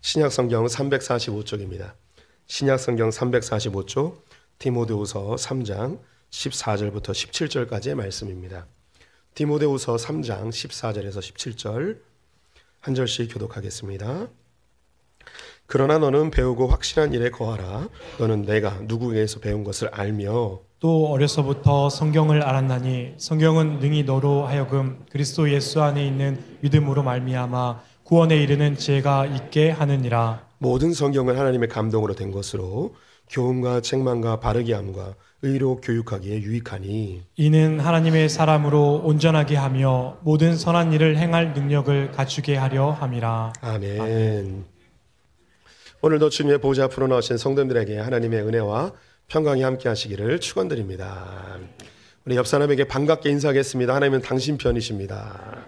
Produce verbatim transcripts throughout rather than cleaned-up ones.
신약성경 삼백사십오 쪽입니다. 신약성경 삼백사십오 쪽 디모데후서 삼 장 십사 절부터 십칠 절까지의 말씀입니다. 디모데후서 삼 장 십사 절에서 십칠 절 한 절씩 교독하겠습니다. 그러나 너는 배우고 확신한 일에 거하라. 너는 내가 누구에게서 배운 것을 알며 또 어려서부터 성경을 알았나니 성경은 능히 너로 하여금 그리스도 예수 안에 있는 믿음으로 말미암아 구원에 이르는 지혜가 있게 하느니라. 모든 성경은 하나님의 감동으로 된 것으로 교훈과 책망과 바르게 함과 의로 교육하기에 유익하니 이는 하나님의 사람으로 온전하게 하며 모든 선한 일을 행할 능력을 갖추게 하려 함이라. 아멘. 아멘. 오늘도 주님의 보좌 앞으로 나오신 성도님들에게 하나님의 은혜와 평강이 함께 하시기를 축원드립니다. 우리 옆 사람에게 반갑게 인사하겠습니다. 하나님은 당신 편이십니다.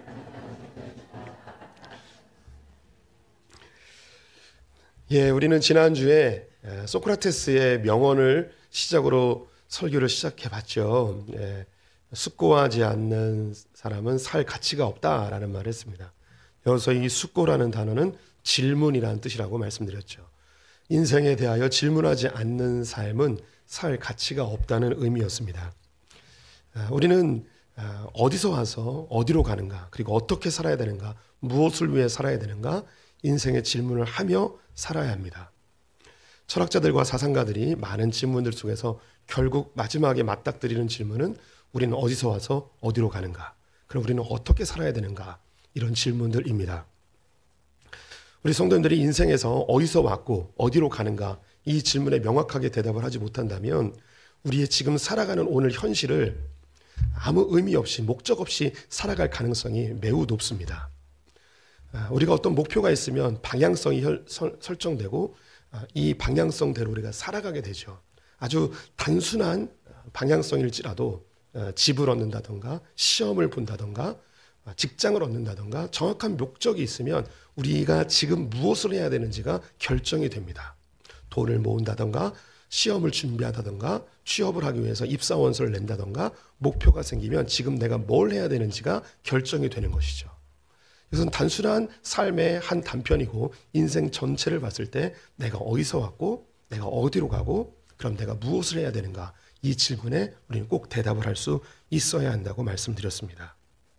예, 우리는 지난주에 소크라테스의 명언을 시작으로 설교를 시작해 봤죠. 예, 숙고하지 않는 사람은 살 가치가 없다라는 말을 했습니다. 여기서 이 숙고라는 단어는 질문이라는 뜻이라고 말씀드렸죠. 인생에 대하여 질문하지 않는 삶은 살 가치가 없다는 의미였습니다. 우리는 어디서 와서 어디로 가는가, 그리고 어떻게 살아야 되는가, 무엇을 위해 살아야 되는가, 인생의 질문을 하며 살아야 합니다. 철학자들과 사상가들이 많은 질문들 속에서 결국 마지막에 맞닥뜨리는 질문은 우리는 어디서 와서 어디로 가는가, 그럼 우리는 어떻게 살아야 되는가, 이런 질문들입니다. 우리 성도님들이 인생에서 어디서 왔고 어디로 가는가 이 질문에 명확하게 대답을 하지 못한다면 우리의 지금 살아가는 오늘 현실을 아무 의미 없이 목적 없이 살아갈 가능성이 매우 높습니다. 우리가 어떤 목표가 있으면 방향성이 설정되고 이 방향성대로 우리가 살아가게 되죠. 아주 단순한 방향성일지라도 집을 얻는다던가 시험을 본다던가 직장을 얻는다던가 정확한 목적이 있으면 우리가 지금 무엇을 해야 되는지가 결정이 됩니다. 돈을 모은다던가 시험을 준비하다던가 취업을 하기 위해서 입사원서를 낸다던가 목표가 생기면 지금 내가 뭘 해야 되는지가 결정이 되는 것이죠. 이것은 단순한 삶의 한 단편이고 인생 전체를 봤을 때 내가 어디서 왔고 내가 어디로 가고 그럼 내가 무엇을 해야 되는가, 이 질문에 우리는 꼭 대답을 할 수 있어야 한다고 말씀드렸습니다.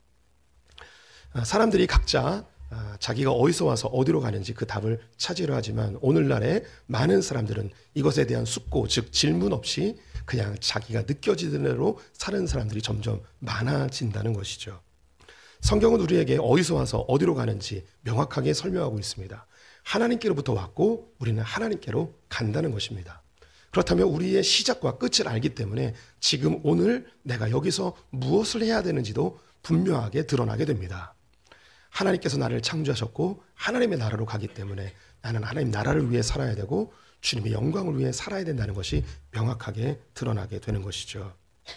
사람들이 각자 자기가 어디서 와서 어디로 가는지 그 답을 찾으려 하지만 오늘날에 많은 사람들은 이것에 대한 숙고, 즉 질문 없이 그냥 자기가 느껴지는 대로 사는 사람들이 점점 많아진다는 것이죠. 성경은 우리에게 어디서 와서 어디로 가는지 명확하게 설명하고 있습니다. 하나님께로부터 왔고 우리는 하나님께로 간다는 것입니다. 그렇다면 우리의 시작과 끝을 알기 때문에 지금 오늘 내가 여기서 무엇을 해야 되는지도 분명하게 드러나게 됩니다. 하나님께서 나를 창조하셨고 하나님의 나라로 가기 때문에 나는 하나님 나라를 위해 살아야 되고 주님의 영광을 위해 살아야 된다는 것이 명확하게 드러나게 되는 것이죠.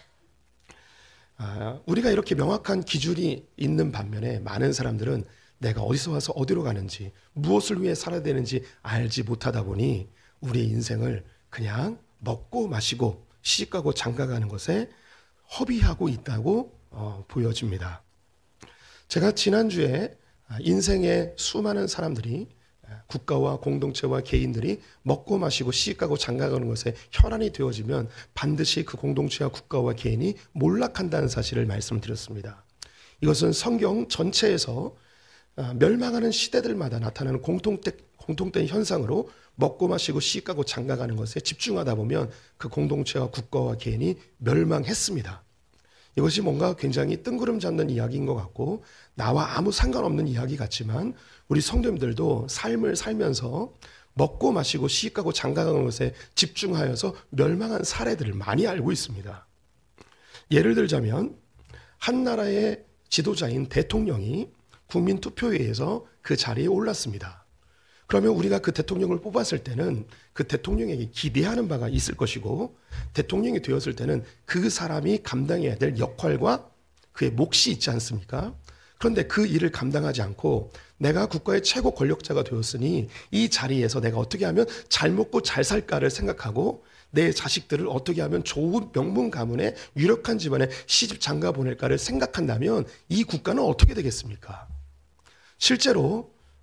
아, 우리가 이렇게 명확한 기준이 있는 반면에 많은 사람들은 내가 어디서 와서 어디로 가는지 무엇을 위해 살아야 되는지 알지 못하다 보니 우리의 인생을 그냥 먹고 마시고 시집가고 장가가는 것에 허비하고 있다고 어, 보여집니다. 제가 지난주에 인생의 수많은 사람들이 국가와 공동체와 개인들이 먹고 마시고 시집가고 장가가는 것에 혈안이 되어지면 반드시 그 공동체와 국가와 개인이 몰락한다는 사실을 말씀드렸습니다. 이것은 성경 전체에서 멸망하는 시대들마다 나타나는 공통된, 공통된 현상으로 먹고 마시고 시집가고 장가가는 것에 집중하다 보면 그 공동체와 국가와 개인이 멸망했습니다. 이것이 뭔가 굉장히 뜬구름 잡는 이야기인 것 같고 나와 아무 상관없는 이야기 같지만 우리 성도님들도 삶을 살면서 먹고 마시고 시집가고 장가가는 것에 집중하여서 멸망한 사례들을 많이 알고 있습니다. 예를 들자면 한 나라의 지도자인 대통령이 국민투표회에서 그 자리에 올랐습니다. 그러면 우리가 그 대통령을 뽑았을 때는 그 대통령에게 기대하는 바가 있을 것이고 대통령이 되었을 때는 그 사람이 감당해야 될 역할과 그의 몫이 있지 않습니까? 그런데 그 일을 감당하지 않고 내가 국가의 최고 권력자가 되었으니 이 자리에서 내가 어떻게 하면 잘 먹고 잘 살까를 생각하고 내 자식들을 어떻게 하면 좋은 명문 가문의 유력한 집안에 시집 장가 보낼까를 생각한다면 이 국가는 어떻게 되겠습니까? 실제로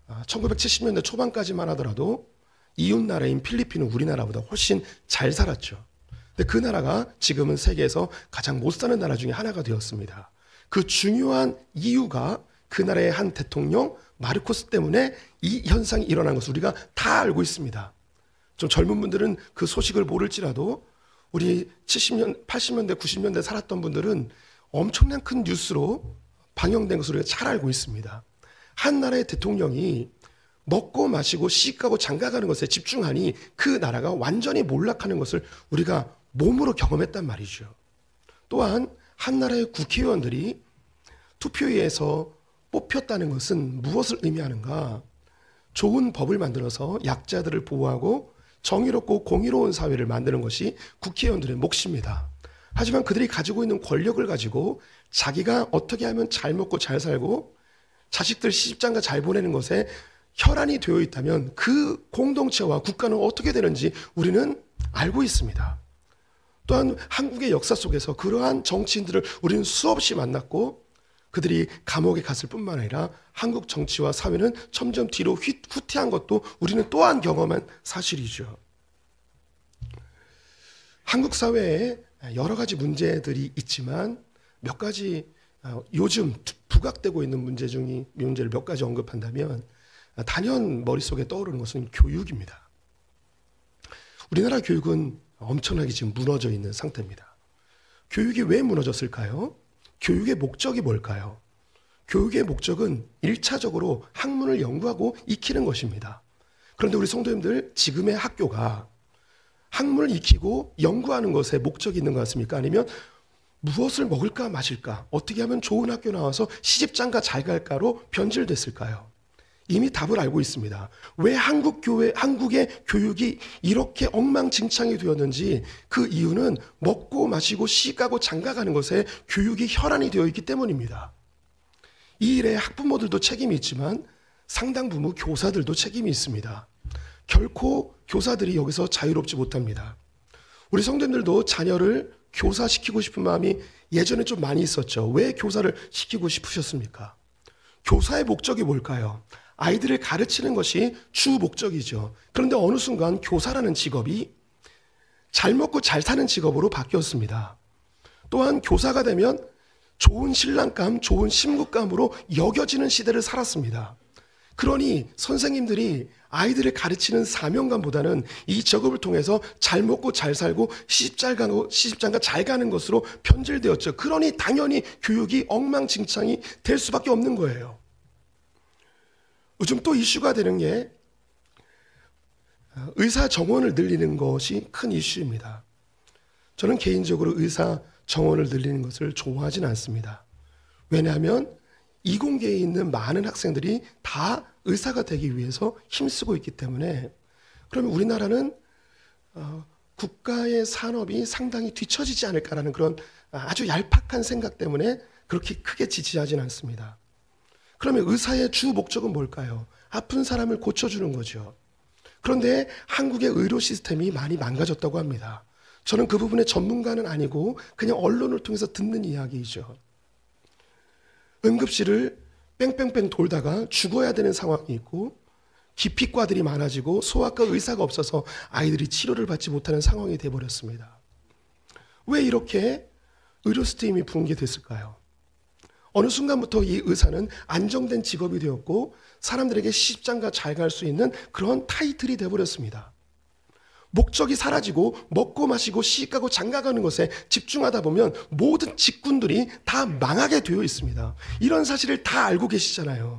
천구백칠십 년대 초반까지만 하더라도 이웃 나라인 필리핀은 우리나라보다 훨씬 잘 살았죠. 근데 그 나라가 지금은 세계에서 가장 못 사는 나라 중에 하나가 되었습니다. 그 중요한 이유가 그 나라의 한 대통령 마르코스 때문에 이 현상이 일어난 것을 우리가 다 알고 있습니다. 좀 젊은 분들은 그 소식을 모를지라도 우리 칠십 년, 팔십 년대, 구십 년대 살았던 분들은 엄청난 큰 뉴스로 방영된 것을 우리가 잘 알고 있습니다. 한 나라의 대통령이 먹고 마시고 시집가고 장가가는 것에 집중하니 그 나라가 완전히 몰락하는 것을 우리가 몸으로 경험했단 말이죠. 또한 한 나라의 국회의원들이 투표에서 뽑혔다는 것은 무엇을 의미하는가? 좋은 법을 만들어서 약자들을 보호하고 정의롭고 공의로운 사회를 만드는 것이 국회의원들의 몫입니다. 하지만 그들이 가지고 있는 권력을 가지고 자기가 어떻게 하면 잘 먹고 잘 살고 자식들 시집장가 잘 보내는 것에 혈안이 되어 있다면 그 공동체와 국가는 어떻게 되는지 우리는 알고 있습니다. 또한 한국의 역사 속에서 그러한 정치인들을 우리는 수없이 만났고 그들이 감옥에 갔을 뿐만 아니라 한국 정치와 사회는 점점 뒤로 후퇴한 것도 우리는 또한 경험한 사실이죠. 한국 사회에 여러 가지 문제들이 있지만 몇 가지 요즘 부각되고 있는 문제 중에 문제를 몇 가지 언급한다면 단연 머릿속에 떠오르는 것은 교육입니다. 우리나라 교육은 엄청나게 지금 무너져 있는 상태입니다. 교육이 왜 무너졌을까요? 교육의 목적이 뭘까요? 교육의 목적은 일차적으로 학문을 연구하고 익히는 것입니다. 그런데 우리 성도님들 지금의 학교가 학문을 익히고 연구하는 것에 목적이 있는 것 같습니까? 아니면 무엇을 먹을까 마실까? 어떻게 하면 좋은 학교 나와서 시집장가 잘 갈까로 변질됐을까요? 이미 답을 알고 있습니다. 왜 한국 교회, 한국의 교육이 이렇게 엉망진창이 되었는지 그 이유는 먹고 마시고 시가고 장가가는 것에 교육이 혈안이 되어 있기 때문입니다. 이 일에 학부모들도 책임이 있지만 상당 부분 교사들도 책임이 있습니다. 결코 교사들이 여기서 자유롭지 못합니다. 우리 성도님들도 자녀를 교사시키고 싶은 마음이 예전에 좀 많이 있었죠. 왜 교사를 시키고 싶으셨습니까? 교사의 목적이 뭘까요? 아이들을 가르치는 것이 주 목적이죠. 그런데 어느 순간 교사라는 직업이 잘 먹고 잘 사는 직업으로 바뀌었습니다. 또한 교사가 되면 좋은 신랑감, 좋은 신부감으로 여겨지는 시대를 살았습니다. 그러니 선생님들이 아이들을 가르치는 사명감보다는 이 직업을 통해서 잘 먹고 잘 살고 시집장가, 시집장가 잘 가는 것으로 변질되었죠. 그러니 당연히 교육이 엉망진창이 될 수밖에 없는 거예요. 요즘 또 이슈가 되는 게 의사 정원을 늘리는 것이 큰 이슈입니다. 저는 개인적으로 의사 정원을 늘리는 것을 좋아하지는 않습니다. 왜냐하면 이공계에 있는 많은 학생들이 다 의사가 되기 위해서 힘쓰고 있기 때문에 그러면 우리나라는 어, 국가의 산업이 상당히 뒤처지지 않을까라는 그런 아주 얄팍한 생각 때문에 그렇게 크게 지지하지는 않습니다. 그러면 의사의 주 목적은 뭘까요? 아픈 사람을 고쳐주는 거죠. 그런데 한국의 의료 시스템이 많이 망가졌다고 합니다. 저는 그 부분의 전문가는 아니고 그냥 언론을 통해서 듣는 이야기이죠. 응급실을 뺑뺑뺑 돌다가 죽어야 되는 상황이 있고 기피과들이 많아지고 소아과 의사가 없어서 아이들이 치료를 받지 못하는 상황이 돼버렸습니다. 왜 이렇게 의료 시스템이 붕괴됐을까요? 어느 순간부터 이 의사는 안정된 직업이 되었고 사람들에게 시집장가 잘 갈 수 있는 그런 타이틀이 돼버렸습니다. 목적이 사라지고 먹고 마시고 시집가고 장가가는 것에 집중하다 보면 모든 직군들이 다 망하게 되어 있습니다. 이런 사실을 다 알고 계시잖아요.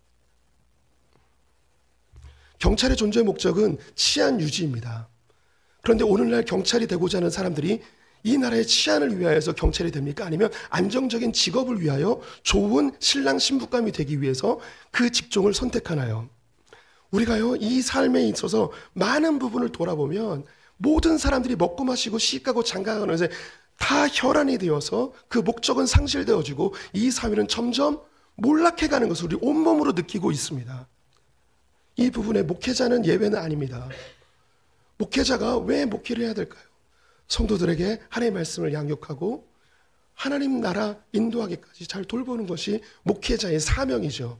경찰의 존재의 목적은 치안 유지입니다. 그런데 오늘날 경찰이 되고자 하는 사람들이 이 나라의 치안을 위하여서 경찰이 됩니까? 아니면 안정적인 직업을 위하여 좋은 신랑 신부감이 되기 위해서 그 직종을 선택하나요? 우리가요, 이 삶에 있어서 많은 부분을 돌아보면 모든 사람들이 먹고 마시고 시집가고 장가가는 것에 다 혈안이 되어서 그 목적은 상실되어지고 이 사회는 점점 몰락해가는 것을 우리 온몸으로 느끼고 있습니다. 이 부분에 목회자는 예외는 아닙니다. 목회자가 왜 목회를 해야 될까요? 성도들에게 하나님의 말씀을 양육하고 하나님 나라 인도하기까지 잘 돌보는 것이 목회자의 사명이죠.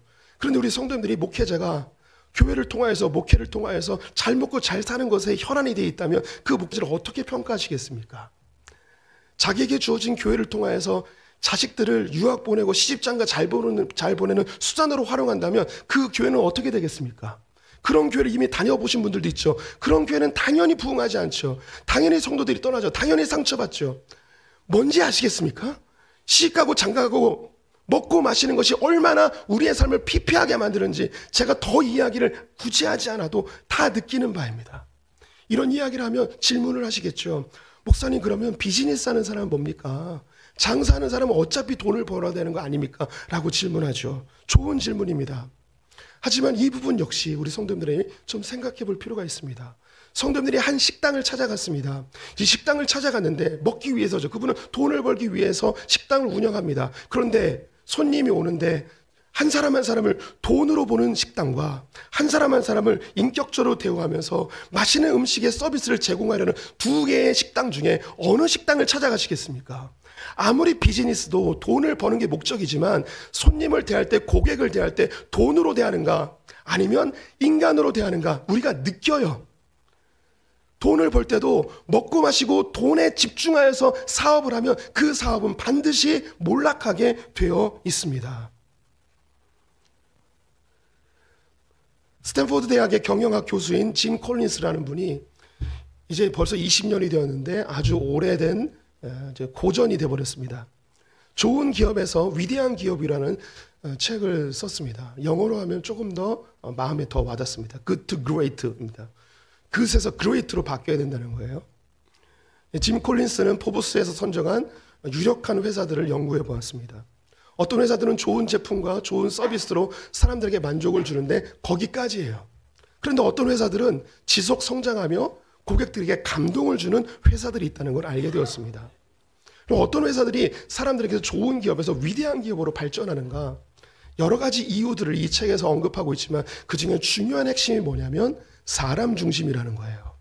그런데 우리 성도님들이 목회자가 교회를 통하여서 목회를 통하여서 잘 먹고 잘 사는 것에 혈안이 되어 있다면 그 목회자를 어떻게 평가하시겠습니까? 자기에게 주어진 교회를 통하여서 자식들을 유학 보내고 시집장가 잘 보내는, 잘 보내는 수단으로 활용한다면 그 교회는 어떻게 되겠습니까? 그런 교회를 이미 다녀보신 분들도 있죠. 그런 교회는 당연히 부흥하지 않죠. 당연히 성도들이 떠나죠. 당연히 상처받죠. 뭔지 아시겠습니까? 시집가고 장가가고 먹고 마시는 것이 얼마나 우리의 삶을 피폐하게 만드는지 제가 더 이야기를 굳이 하지 않아도 다 느끼는 바입니다. 이런 이야기를 하면 질문을 하시겠죠. 목사님, 그러면 비즈니스 하는 사람은 뭡니까? 장사하는 사람은 어차피 돈을 벌어야 되는 거 아닙니까? 라고 질문하죠. 좋은 질문입니다. 하지만 이 부분 역시 우리 성도님들이 좀 생각해 볼 필요가 있습니다. 성도님들이 한 식당을 찾아갔습니다. 이 식당을 찾아갔는데 먹기 위해서죠. 그분은 돈을 벌기 위해서 식당을 운영합니다. 그런데 손님이 오는데 한 사람 한 사람을 돈으로 보는 식당과 한 사람 한 사람을 인격적으로 대우하면서 맛있는 음식의 서비스를 제공하려는 두 개의 식당 중에 어느 식당을 찾아가시겠습니까? 아무리 비즈니스도 돈을 버는 게 목적이지만 손님을 대할 때, 고객을 대할 때 돈으로 대하는가 아니면 인간으로 대하는가 우리가 느껴요. 돈을 벌 때도 먹고 마시고 돈에 집중하여서 사업을 하면 그 사업은 반드시 몰락하게 되어 있습니다. 스탠포드 대학의 경영학 교수인 짐 콜린스라는 분이 이제 벌써 이십 년이 되었는데 아주 오래된 고전이 되어버렸습니다. 좋은 기업에서 위대한 기업이라는 책을 썼습니다. 영어로 하면 조금 더 마음에 더 와닿습니다. Good to Great입니다. 그것에서 Great로 바뀌어야 된다는 거예요. 짐 콜린스는 포브스에서 선정한 유력한 회사들을 연구해 보았습니다. 어떤 회사들은 좋은 제품과 좋은 서비스로 사람들에게 만족을 주는데 거기까지예요. 그런데 어떤 회사들은 지속 성장하며 고객들에게 감동을 주는 회사들이 있다는 걸 알게 되었습니다. 그럼 어떤 회사들이 사람들에게 좋은 기업에서 위대한 기업으로 발전하는가? 여러 가지 이유들을 이 책에서 언급하고 있지만 그 중에 중요한 핵심이 뭐냐면 사람 중심이라는 거예요.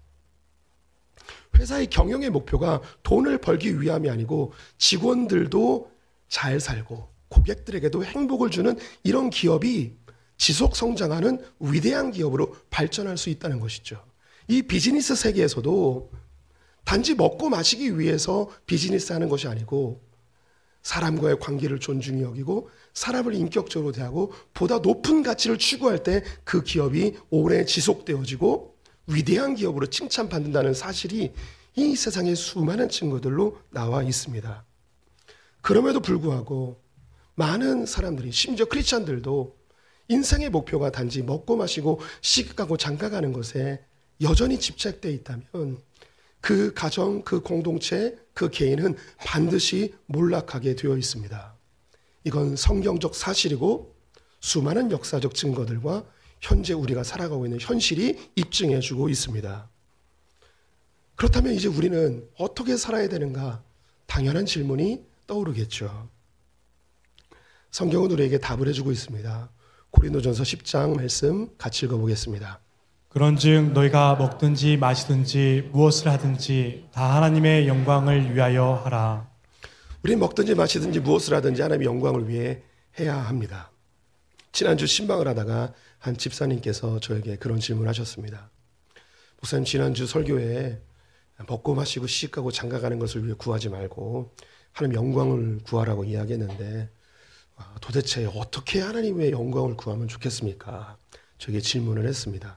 회사의 경영의 목표가 돈을 벌기 위함이 아니고 직원들도 잘 살고 고객들에게도 행복을 주는 이런 기업이 지속 성장하는 위대한 기업으로 발전할 수 있다는 것이죠. 이 비즈니스 세계에서도 단지 먹고 마시기 위해서 비즈니스 하는 것이 아니고 사람과의 관계를 존중히 여기고 사람을 인격적으로 대하고 보다 높은 가치를 추구할 때 그 기업이 오래 지속되어지고 위대한 기업으로 칭찬받는다는 사실이 이 세상의 수많은 친구들로 나와 있습니다. 그럼에도 불구하고 많은 사람들이 심지어 크리스찬들도 인생의 목표가 단지 먹고 마시고 시집가고 장가가는 것에 여전히 집착되어 있다면 그 가정, 그 공동체, 그 개인은 반드시 몰락하게 되어 있습니다. 이건 성경적 사실이고 수많은 역사적 증거들과 현재 우리가 살아가고 있는 현실이 입증해주고 있습니다. 그렇다면 이제 우리는 어떻게 살아야 되는가? 당연한 질문이 떠오르겠죠. 성경은 우리에게 답을 해주고 있습니다. 고린도전서 십 장 말씀 같이 읽어보겠습니다. 그런즉 너희가 먹든지 마시든지 무엇을 하든지 다 하나님의 영광을 위하여 하라. 우리는 먹든지 마시든지 무엇을 하든지 하나님의 영광을 위해 해야 합니다. 지난주 신방을 하다가 한 집사님께서 저에게 그런 질문하셨습니다. 목사님, 지난주 설교에 먹고 마시고 시집가고 장가가는 것을 위해 구하지 말고 하나님 영광을 구하라고 이야기했는데 도대체 어떻게 하나님의 영광을 구하면 좋겠습니까? 저에게 질문을 했습니다.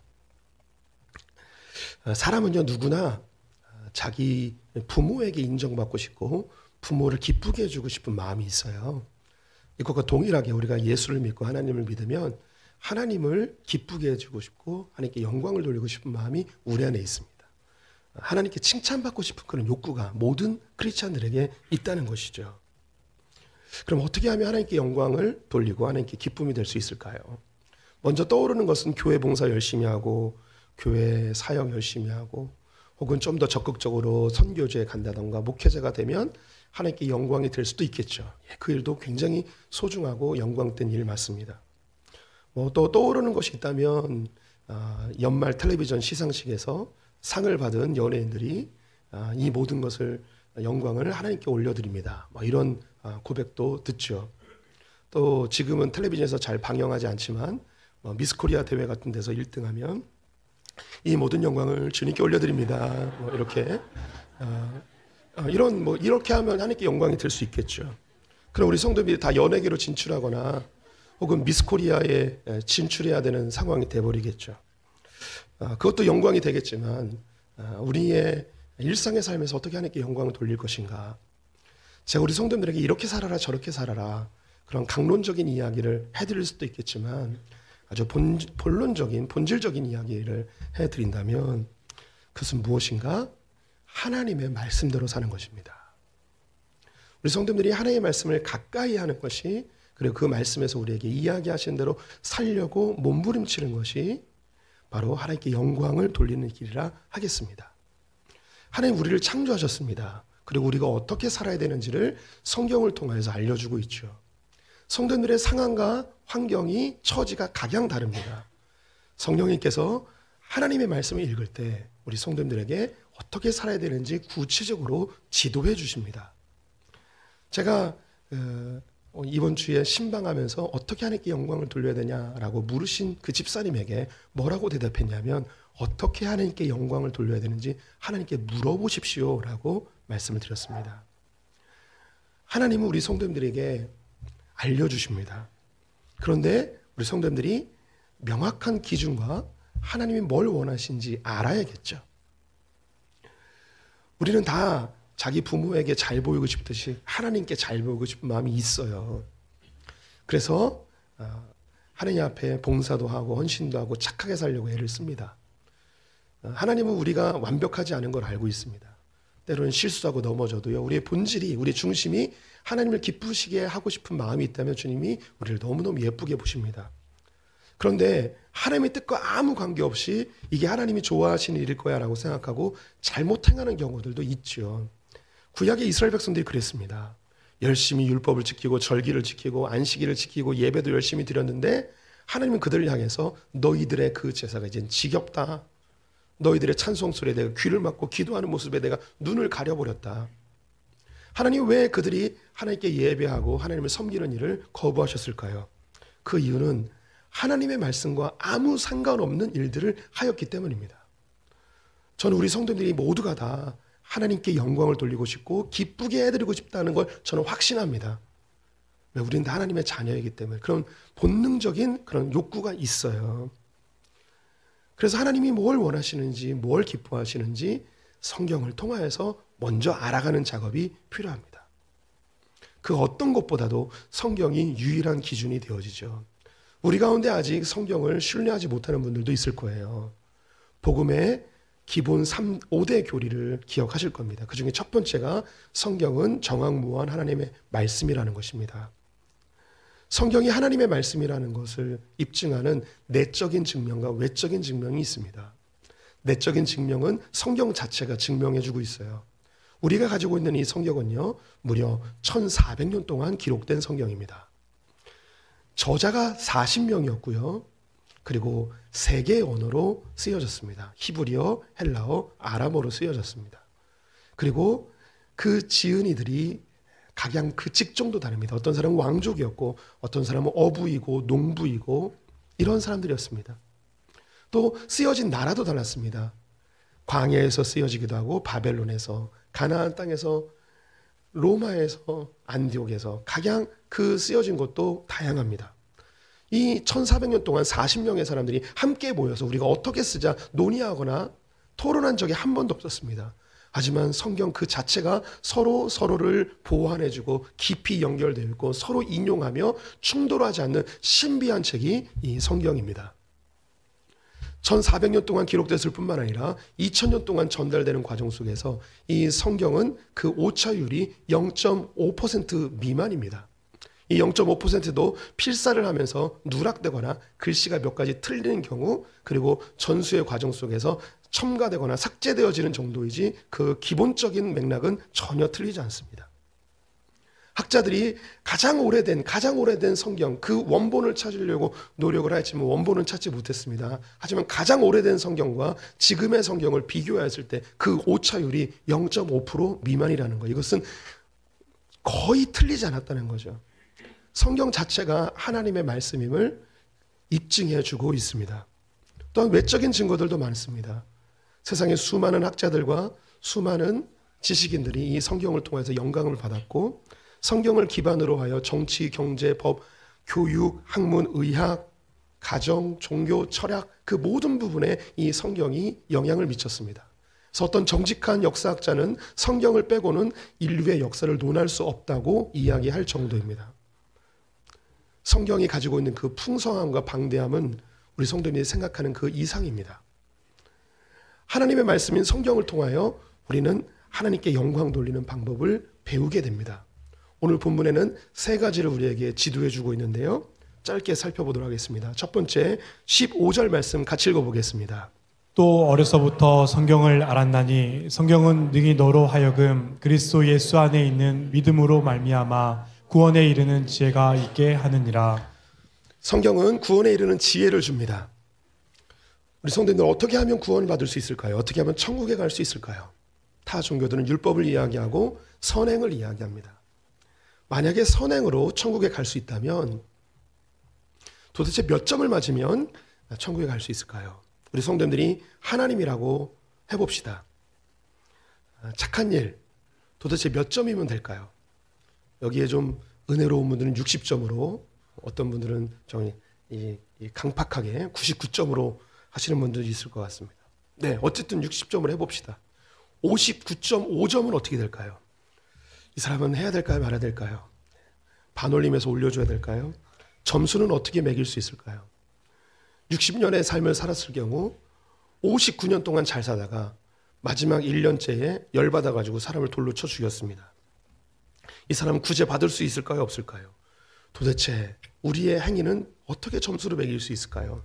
사람은요 누구나 자기 부모에게 인정받고 싶고 부모를 기쁘게 해주고 싶은 마음이 있어요. 이것과 동일하게 우리가 예수를 믿고 하나님을 믿으면 하나님을 기쁘게 해주고 싶고 하나님께 영광을 돌리고 싶은 마음이 우리 안에 있습니다. 하나님께 칭찬받고 싶은 그런 욕구가 모든 크리스찬들에게 있다는 것이죠. 그럼 어떻게 하면 하나님께 영광을 돌리고 하나님께 기쁨이 될 수 있을까요? 먼저 떠오르는 것은 교회 봉사 열심히 하고 교회 사역 열심히 하고 혹은 좀 더 적극적으로 선교지에 간다던가 목회자가 되면 하나님께 영광이 될 수도 있겠죠. 그 일도 굉장히 소중하고 영광된 일 맞습니다. 뭐 또 떠오르는 것이 있다면 아, 연말 텔레비전 시상식에서 상을 받은 연예인들이 아, 이 모든 것을 영광을 하나님께 올려드립니다. 뭐 이런 아, 고백도 듣죠. 또 지금은 텔레비전에서 잘 방영하지 않지만 뭐 미스코리아 대회 같은 데서 일 등하면 이 모든 영광을 주님께 올려드립니다. 뭐 이렇게 어, 어, 이런 뭐 이렇게 하면 하나님께 영광이 될 수 있겠죠. 그럼 우리 성도들이 다 연예계로 진출하거나 혹은 미스코리아에 진출해야 되는 상황이 돼버리겠죠. 어, 그것도 영광이 되겠지만 어, 우리의 일상의 삶에서 어떻게 하나님께 영광을 돌릴 것인가. 제가 우리 성도들에게 이렇게 살아라 저렇게 살아라 그런 강론적인 이야기를 해드릴 수도 있겠지만 아주 본, 본론적인 본질적인 이야기를 해드린다면 그것은 무엇인가? 하나님의 말씀대로 사는 것입니다. 우리 성도들이 하나님의 말씀을 가까이 하는 것이 그리고 그 말씀에서 우리에게 이야기하신 대로 살려고 몸부림치는 것이 바로 하나님께 영광을 돌리는 길이라 하겠습니다. 하나님 우리를 창조하셨습니다. 그리고 우리가 어떻게 살아야 되는지를 성경을 통해서 알려주고 있죠. 성도들의 상황과 환경이 처지가 각양 다릅니다. 성령님께서 하나님의 말씀을 읽을 때 우리 성도들에게 어떻게 살아야 되는지 구체적으로 지도해 주십니다. 제가 이번 주에 신방하면서 어떻게 하나님께 영광을 돌려야 되냐라고 물으신 그 집사님에게 뭐라고 대답했냐면 어떻게 하나님께 영광을 돌려야 되는지 하나님께 물어보십시오라고 말씀을 드렸습니다. 하나님은 우리 성도님들에게 알려주십니다. 그런데 우리 성도님들이 명확한 기준과 하나님이 뭘 원하시는지 알아야겠죠. 우리는 다 자기 부모에게 잘 보이고 싶듯이 하나님께 잘 보이고 싶은 마음이 있어요. 그래서 하나님 앞에 봉사도 하고 헌신도 하고 착하게 살려고 애를 씁니다. 하나님은 우리가 완벽하지 않은 걸 알고 있습니다. 때로는 실수하고 넘어져도요, 우리의 본질이, 우리의 중심이 하나님을 기쁘시게 하고 싶은 마음이 있다면 주님이 우리를 너무너무 예쁘게 보십니다. 그런데 하나님의 뜻과 아무 관계없이 이게 하나님이 좋아하시는 일일 거야 라고 생각하고 잘못 행하는 경우들도 있죠. 구약의 이스라엘 백성들이 그랬습니다. 열심히 율법을 지키고 절기를 지키고 안식일을 지키고 예배도 열심히 드렸는데 하나님은 그들을 향해서 너희들의 그 제사가 이젠 지겹다. 너희들의 찬송 소리에 내가 귀를 막고 기도하는 모습에 내가 눈을 가려버렸다. 하나님 왜 그들이 하나님께 예배하고 하나님을 섬기는 일을 거부하셨을까요? 그 이유는 하나님의 말씀과 아무 상관없는 일들을 하였기 때문입니다. 저는 우리 성도들이 모두가 다 하나님께 영광을 돌리고 싶고 기쁘게 해드리고 싶다는 걸 저는 확신합니다. 왜? 우리는 다 하나님의 자녀이기 때문에 그런 본능적인 그런 욕구가 있어요. 그래서 하나님이 뭘 원하시는지 뭘 기뻐하시는지 성경을 통하여서 먼저 알아가는 작업이 필요합니다. 그 어떤 것보다도 성경이 유일한 기준이 되어지죠. 우리 가운데 아직 성경을 신뢰하지 못하는 분들도 있을 거예요. 복음의 기본 삼, 오 대 교리를 기억하실 겁니다. 그 중에 첫 번째가 성경은 정확무한 하나님의 말씀이라는 것입니다. 성경이 하나님의 말씀이라는 것을 입증하는 내적인 증명과 외적인 증명이 있습니다. 내적인 증명은 성경 자체가 증명해주고 있어요. 우리가 가지고 있는 이 성경은요, 무려 천사백 년 동안 기록된 성경입니다. 저자가 사십 명이었고요. 그리고 세 개의 언어로 쓰여졌습니다. 히브리어, 헬라어, 아람어로 쓰여졌습니다. 그리고 그 지은이들이 각양 그 직종도 다릅니다. 어떤 사람은 왕족이었고 어떤 사람은 어부이고 농부이고 이런 사람들이었습니다. 또 쓰여진 나라도 달랐습니다. 광야에서 쓰여지기도 하고 바벨론에서, 가나안 땅에서, 로마에서, 안디옥에서 각양 그 쓰여진 곳도 다양합니다. 이 천사백 년 동안 사십 명의 사람들이 함께 모여서 우리가 어떻게 쓰자 논의하거나 토론한 적이 한 번도 없었습니다. 하지만 성경 그 자체가 서로 서로를 보완해주고 깊이 연결되어 있고 서로 인용하며 충돌하지 않는 신비한 책이 이 성경입니다. 천사백 년 동안 기록됐을 뿐만 아니라 이천 년 동안 전달되는 과정 속에서 이 성경은 그 오차율이 영 점 오 퍼센트 미만입니다. 이 영 점 오 퍼센트도 필사를 하면서 누락되거나 글씨가 몇 가지 틀리는 경우 그리고 전수의 과정 속에서 첨가되거나 삭제되어지는 정도이지 그 기본적인 맥락은 전혀 틀리지 않습니다. 학자들이 가장 오래된 가장 오래된 성경 그 원본을 찾으려고 노력을 하였지만 원본은 찾지 못했습니다. 하지만 가장 오래된 성경과 지금의 성경을 비교했을 때 그 오차율이 영 점 오 퍼센트 미만이라는 거예요. 이것은 거의 틀리지 않았다는 거죠. 성경 자체가 하나님의 말씀임을 입증해 주고 있습니다. 또한 외적인 증거들도 많습니다. 세상의 수많은 학자들과 수많은 지식인들이 이 성경을 통해서 영감을 받았고 성경을 기반으로 하여 정치, 경제, 법, 교육, 학문, 의학, 가정, 종교, 철학 그 모든 부분에 이 성경이 영향을 미쳤습니다. 그래서 어떤 정직한 역사학자는 성경을 빼고는 인류의 역사를 논할 수 없다고 이야기할 정도입니다. 성경이 가지고 있는 그 풍성함과 방대함은 우리 성도님이 생각하는 그 이상입니다. 하나님의 말씀인 성경을 통하여 우리는 하나님께 영광 돌리는 방법을 배우게 됩니다. 오늘 본문에는 세 가지를 우리에게 지도해 주고 있는데요. 짧게 살펴보도록 하겠습니다. 첫 번째 십오 절 말씀 같이 읽어보겠습니다. 또 어려서부터 성경을 알았나니 성경은 능히 너로 하여금 그리스도 예수 안에 있는 믿음으로 말미암아 구원에 이르는 지혜가 있게 하느니라. 성경은 구원에 이르는 지혜를 줍니다. 우리 성도님들 어떻게 하면 구원을 받을 수 있을까요? 어떻게 하면 천국에 갈 수 있을까요? 타 종교들은 율법을 이야기하고 선행을 이야기합니다. 만약에 선행으로 천국에 갈 수 있다면 도대체 몇 점을 맞으면 천국에 갈 수 있을까요? 우리 성도님들이 하나님이라고 해봅시다. 착한 일 도대체 몇 점이면 될까요? 여기에 좀 은혜로운 분들은 육십 점으로, 어떤 분들은 좀 강팍하게 구십구 점으로 하시는 분들이 있을 것 같습니다. 네, 어쨌든 육십 점을 해봅시다. 오십구 점 오 점은 어떻게 될까요? 이 사람은 해야 될까요? 말아야 될까요? 반올림해서 올려줘야 될까요? 점수는 어떻게 매길 수 있을까요? 육십 년의 삶을 살았을 경우 오십구 년 동안 잘 사다가 마지막 일 년째에 열받아가지고 사람을 돌로 쳐 죽였습니다. 이 사람은 구제 받을 수 있을까요? 없을까요? 도대체 우리의 행위는 어떻게 점수를 매길 수 있을까요?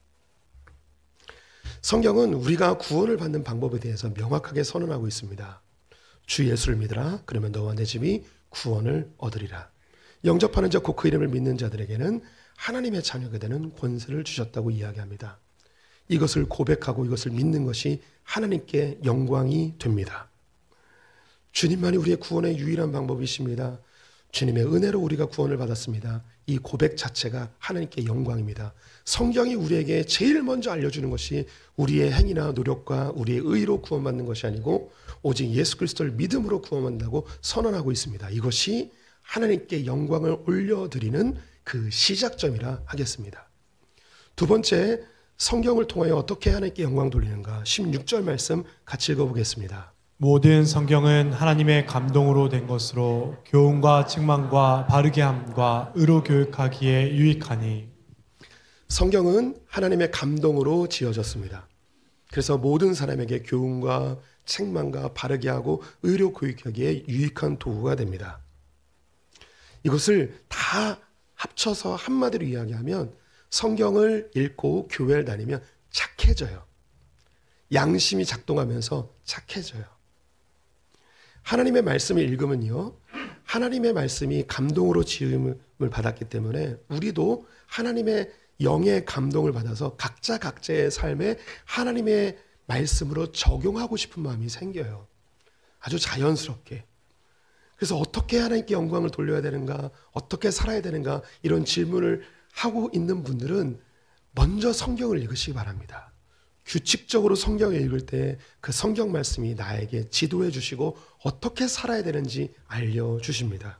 성경은 우리가 구원을 받는 방법에 대해서 명확하게 선언하고 있습니다. 주 예수를 믿으라. 그러면 너와 내 집이 구원을 얻으리라. 영접하는 자 곧 그 이름을 믿는 자들에게는 하나님의 자녀가 되는 권세를 주셨다고 이야기합니다. 이것을 고백하고 이것을 믿는 것이 하나님께 영광이 됩니다. 주님만이 우리의 구원의 유일한 방법이십니다. 주님의 은혜로 우리가 구원을 받았습니다. 이 고백 자체가 하나님께 영광입니다. 성경이 우리에게 제일 먼저 알려주는 것이 우리의 행위나 노력과 우리의 의로 구원받는 것이 아니고 오직 예수 그리스도를 믿음으로 구원받는다고 선언하고 있습니다. 이것이 하나님께 영광을 올려드리는 그 시작점이라 하겠습니다. 두 번째, 성경을 통하여 어떻게 하나님께 영광 돌리는가? 십육 절 말씀 같이 읽어보겠습니다. 모든 성경은 하나님의 감동으로 된 것으로 교훈과 책망과 바르게 함과 의로 교육하기에 유익하니. 성경은 하나님의 감동으로 지어졌습니다. 그래서 모든 사람에게 교훈과 책망과 바르게 하고 의로 교육하기에 유익한 도구가 됩니다. 이것을 다 합쳐서 한마디로 이야기하면 성경을 읽고 교회를 다니면 착해져요. 양심이 작동하면서 착해져요. 하나님의 말씀을 읽으면요, 하나님의 말씀이 감동으로 지음을 받았기 때문에 우리도 하나님의 영의 감동을 받아서 각자 각자의 삶에 하나님의 말씀으로 적용하고 싶은 마음이 생겨요. 아주 자연스럽게. 그래서 어떻게 하나님께 영광을 돌려야 되는가, 어떻게 살아야 되는가, 이런 질문을 하고 있는 분들은 먼저 성경을 읽으시기 바랍니다. 규칙적으로 성경을 읽을 때 그 성경 말씀이 나에게 지도해 주시고 어떻게 살아야 되는지 알려주십니다.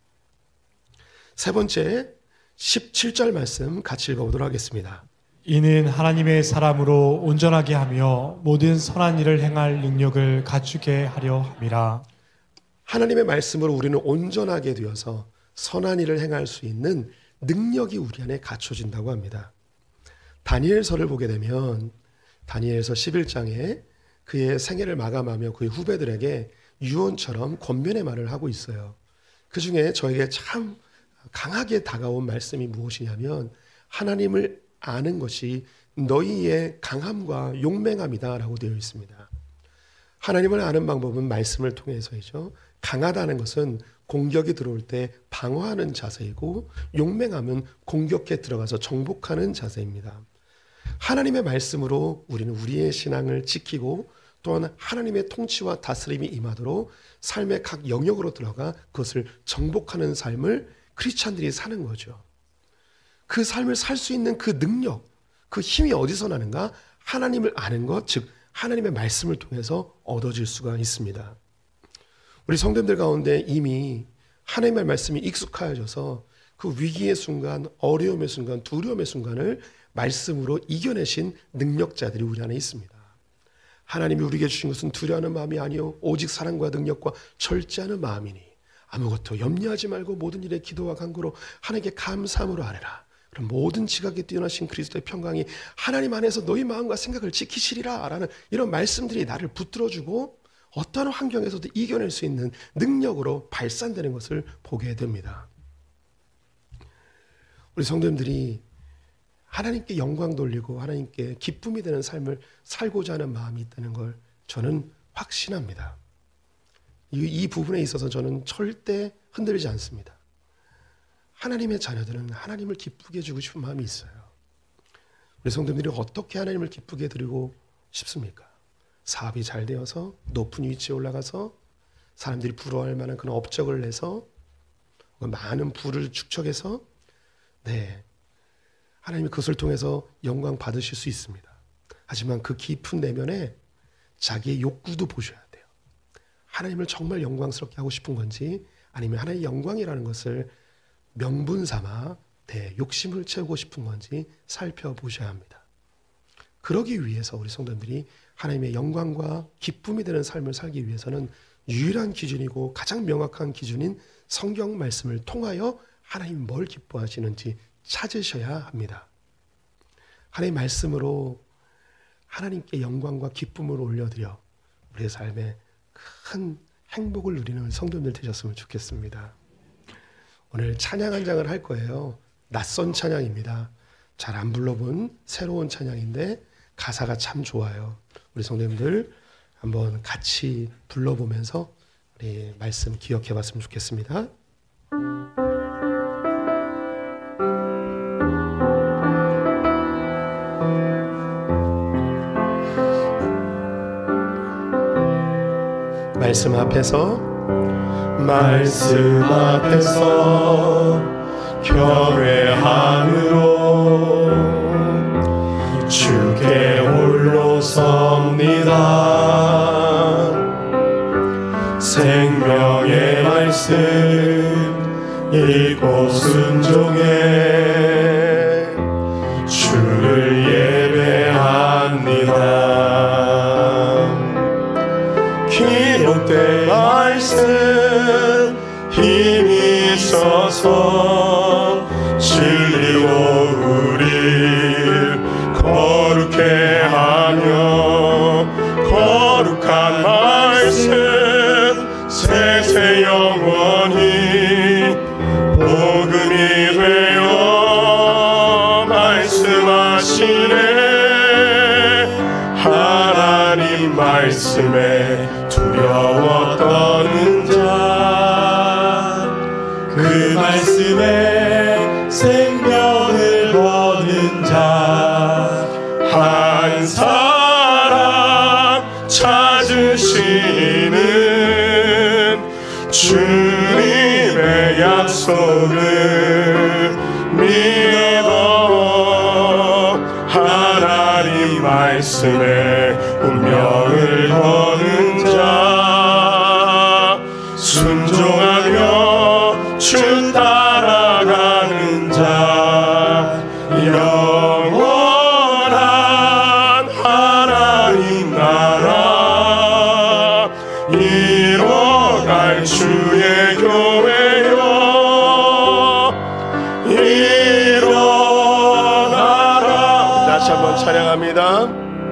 세 번째, 십칠 절 말씀 같이 읽어보도록 하겠습니다. 이는 하나님의 사람으로 온전하게 하며 모든 선한 일을 행할 능력을 갖추게 하려 함이라. 하나님의 말씀으로 우리는 온전하게 되어서 선한 일을 행할 수 있는 능력이 우리 안에 갖춰진다고 합니다. 다니엘서를 보게 되면 다니엘서 십일 장에 그의 생애를 마감하며 그의 후배들에게 유언처럼 권면의 말을 하고 있어요. 그 중에 저에게 참 강하게 다가온 말씀이 무엇이냐면 하나님을 아는 것이 너희의 강함과 용맹함이다 라고 되어 있습니다. 하나님을 아는 방법은 말씀을 통해서이죠. 강하다는 것은 공격이 들어올 때 방어하는 자세이고 용맹함은 공격에 들어가서 정복하는 자세입니다. 하나님의 말씀으로 우리는 우리의 신앙을 지키고 또한 하나님의 통치와 다스림이 임하도록 삶의 각 영역으로 들어가 그것을 정복하는 삶을 크리스찬들이 사는 거죠. 그 삶을 살 수 있는 그 능력, 그 힘이 어디서 나는가? 하나님을 아는 것, 즉 하나님의 말씀을 통해서 얻어질 수가 있습니다. 우리 성도님들 가운데 이미 하나님의 말씀이 익숙하여져서 그 위기의 순간, 어려움의 순간, 두려움의 순간을 말씀으로 이겨내신 능력자들이 우리 안에 있습니다. 하나님이 우리에게 주신 것은 두려워하는 마음이 아니요 오직 사랑과 능력과 절제하는 마음이니 아무것도 염려하지 말고 모든 일에 기도와 간구로 하나님께 감사함으로 아뢰라. 그럼 모든 지각에 뛰어나신 그리스도의 평강이 하나님 안에서 너희 마음과 생각을 지키시리라 라는 이런 말씀들이 나를 붙들어주고 어떠한 환경에서도 이겨낼 수 있는 능력으로 발산되는 것을 보게 됩니다. 우리 성도님들이 하나님께 영광 돌리고 하나님께 기쁨이 되는 삶을 살고자 하는 마음이 있다는 걸 저는 확신합니다. 이, 이 부분에 있어서 저는 절대 흔들리지 않습니다. 하나님의 자녀들은 하나님을 기쁘게 해주고 싶은 마음이 있어요. 우리 성도님들이 어떻게 하나님을 기쁘게 드리고 싶습니까? 사업이 잘 되어서 높은 위치에 올라가서 사람들이 부러워할 만한 그런 업적을 내서 많은 부를 축적해서 네, 하나님이 그것을 통해서 영광 받으실 수 있습니다. 하지만 그 깊은 내면에 자기의 욕구도 보셔야 돼요. 하나님을 정말 영광스럽게 하고 싶은 건지 아니면 하나님의 영광이라는 것을 명분 삼아 내 욕심을 채우고 싶은 건지 살펴보셔야 합니다. 그러기 위해서 우리 성도들이 하나님의 영광과 기쁨이 되는 삶을 살기 위해서는 유일한 기준이고 가장 명확한 기준인 성경 말씀을 통하여 하나님 뭘 기뻐하시는지 찾으셔야 합니다. 하나님의 말씀으로 하나님께 영광과 기쁨을 올려드려 우리의 삶에 큰 행복을 누리는 성도님들 되셨으면 좋겠습니다. 오늘 찬양 한 장을 할 거예요. 낯선 찬양입니다. 잘 안 불러본 새로운 찬양인데 가사가 참 좋아요. 우리 성도님들 한번 같이 불러보면서 우리 말씀 기억해 봤으면 좋겠습니다. 말씀 앞에서 말씀 앞에서 경외함으로 주께 홀로 섭니다. 생명의 말씀 읽고 순종해 주를 예배합니다. 기록된 말씀 힘이 있어서 진리로 우릴 거룩해 하며 거룩한 말씀 세세 영원히 복음이 되어 말씀하시네. 하나님 말씀에 두려워 떠는 자 그 말씀에 생명을 거는 자 한 사람 찾으시는 주님의 약속을 믿어 하나님 말씀에 운명을 거는 자 순종하며 주 따라가는 자 영원한 하나님 나라 이뤄갈 주의 교회여 일어나라. 다시 한번 찬양합니다.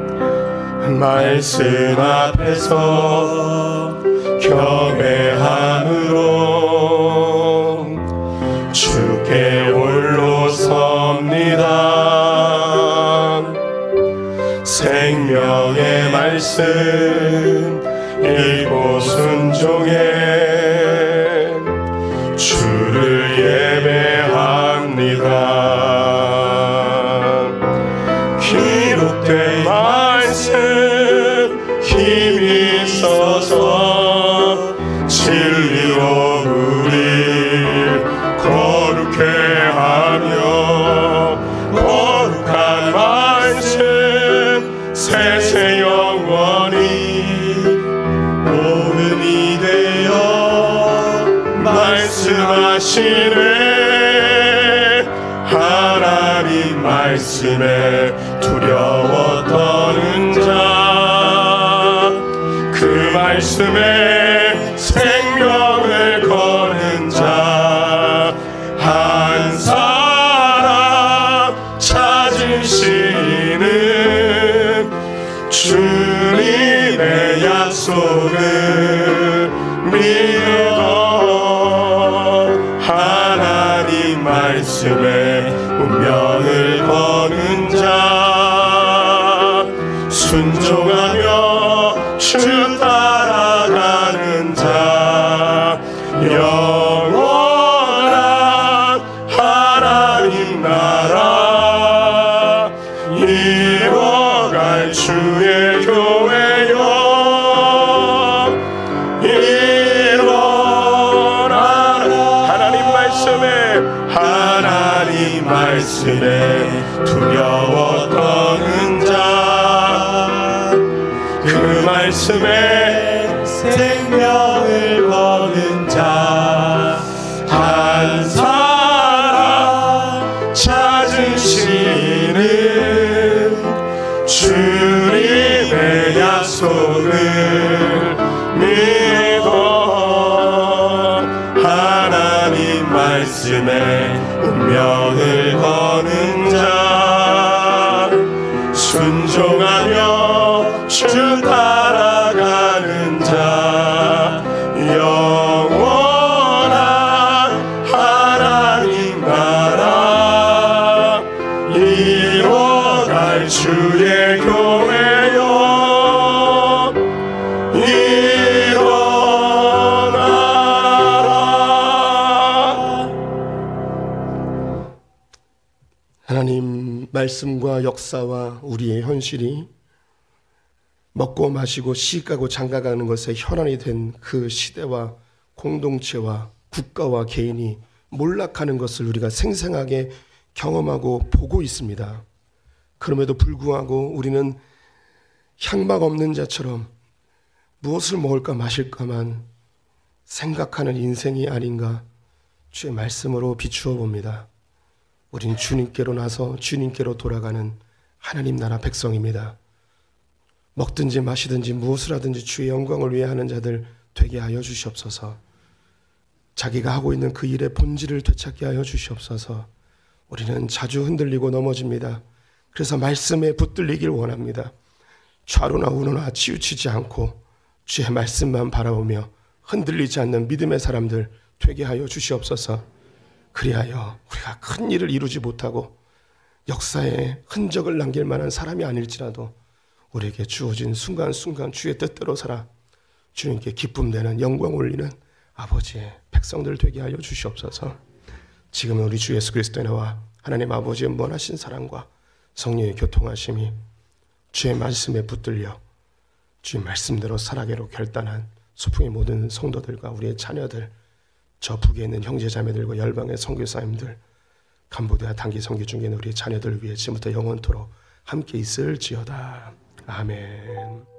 말씀 앞에서 경외함으로 주께 홀로 섭니다. 생명의 말씀 읽고 순종해 주를 예배합니다. 기록된 말씀 힘이 있어서 진리로 우릴 말씀하시네. 하나님 말씀에 두려워 떠는 자, 그 말씀에 생명을 거는 자, 한 사람 찾으시는 주님의 약속을 믿어 하나님 말씀에 운명을 거는 자, 순종하며 주 따라가는 자, 영원한 하나님 나라 이뤄갈 주의 교회여, 일어나라. 하나님 말씀에 하나님 말씀에 두려워 떠는 자, 그 말씀에 생명을 거는 자, 한 사람 찾으시는 주님의 약속을 믿어 하나님 말씀에 운명을 거는 자, 순종하며 주 따라가는 자, 영원한 하나님 나라 이뤄갈 주의 교회여, 일어나라. 하나님 말씀과 역사와 우리의 현실이 먹고 마시고 시가고 장가가는 것에 혈안이 된 그 시대와 공동체와 국가와 개인이 몰락하는 것을 우리가 생생하게 경험하고 보고 있습니다. 그럼에도 불구하고 우리는 향막 없는 자처럼 무엇을 먹을까 마실까만 생각하는 인생이 아닌가 주의 말씀으로 비추어 봅니다. 우린 주님께로 나서 주님께로 돌아가는 하나님 나라 백성입니다. 먹든지 마시든지 무엇을 하든지 주의 영광을 위해 하는 자들 되게 하여 주시옵소서. 자기가 하고 있는 그 일의 본질을 되찾게 하여 주시옵소서. 우리는 자주 흔들리고 넘어집니다. 그래서 말씀에 붙들리길 원합니다. 좌로나 우로나 치우치지 않고 주의 말씀만 바라보며 흔들리지 않는 믿음의 사람들 되게 하여 주시옵소서. 그리하여 우리가 큰 일을 이루지 못하고 역사에 흔적을 남길 만한 사람이 아닐지라도 우리에게 주어진 순간순간 주의 뜻대로 살아 주님께 기쁨 되는 영광 올리는 아버지의 백성들 되게 하여 주시옵소서. 지금은 우리 주 예수 그리스도의 나와 하나님 아버지의 무한하신 사랑과 성령의 교통하심이 주의 말씀에 붙들려 주의 말씀대로 살아가기로 결단한 소풍의 모든 성도들과 우리의 자녀들, 저 북에 있는 형제자매들과 열방의 선교사님들, 간보디아 단기 선교 중에 있는 우리의 자녀들 위해 지금부터 영원토록 함께 있을지어다. 아멘.